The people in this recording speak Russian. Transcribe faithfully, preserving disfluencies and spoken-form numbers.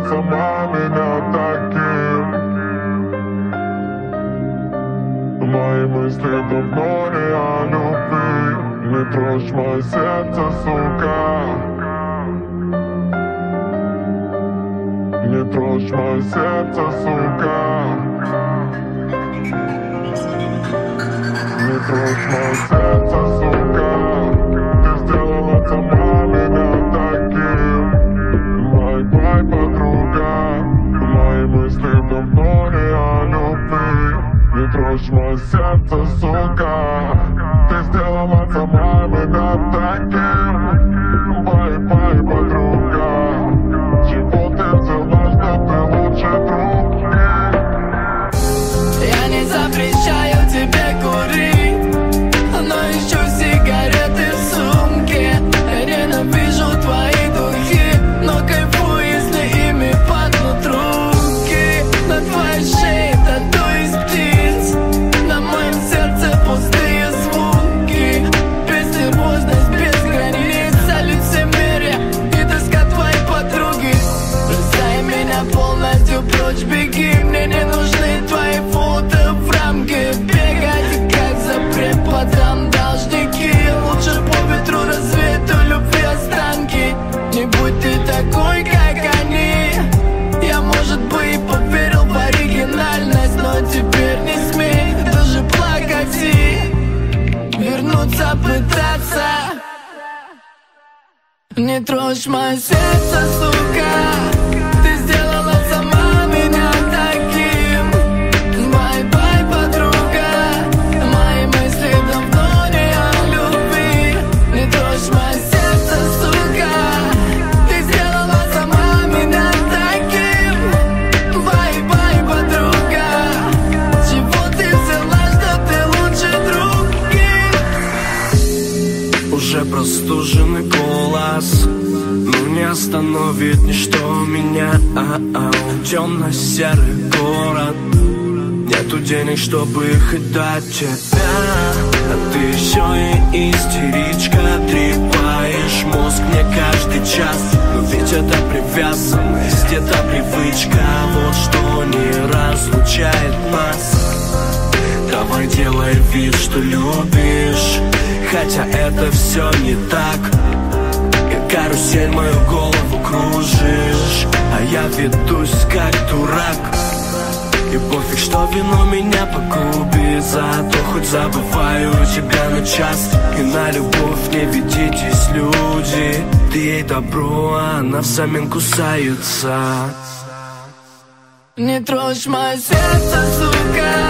сама меня таким. Мои мысли давно не о любви. Не трожь мое сердце, сука. Не трожь мое сердце, сука. Не трожь мое сердце, сука. Ты сделала сама меня таким. Бай-бай, подруга. Мои мысли давно не о любви. Не трожь мое сердце, сука. Ты сделала сама меня таким. Бай-бай, подруга. Чего ты взяла, что ты лучше друг? Я не запрещаю тебе курить, но ищу сигареты в сумке. Ненавижу твои духи, но кайфую, если ими пахнут руки. На твоей шее тату из птиц, на моем сердце пустые звуки. Безнервозность без границ, а лицемерие и тоска твоей подруги. Бросай меня полностью прочь, беги, мне не нужны твои фото в рамке. Бегать как за преподом должники. Лучше по ветру разведу любви останки. Не будь ты такой, как они. Я, может быть, и поверил в оригинальность, но теперь не смей даже плакать и вернуться пытаться. Не трожь мое сердце, сука. Ты сделала сама меня таким. Бай-бай, подруга. Мои мысли давно не о любви. Не трожь мое сердце, сука. Ты сделала сама меня таким. Бай-бай, подруга. Чего ты взяла, что ты лучше других? Уже простуженный голос, ну не остановит ничто меня. А-а, темно-серый город. Нету денег, чтобы хоть дать тебя. А ты еще и истеричка. Трепаешь мозг мне каждый час. Но ведь это привязанность, это привычка. Вот что не разлучает нас. Давай делай вид, что любишь, хотя это все не так. Как карусель мою голову кружишь, а я ведусь как дурак. И пофиг, что вино меня погубит, зато хоть забываю тебя на час. И на любовь не ведитесь, люди. Ты ей добро, а она взамен кусается. Не трожь мое сердце, сука.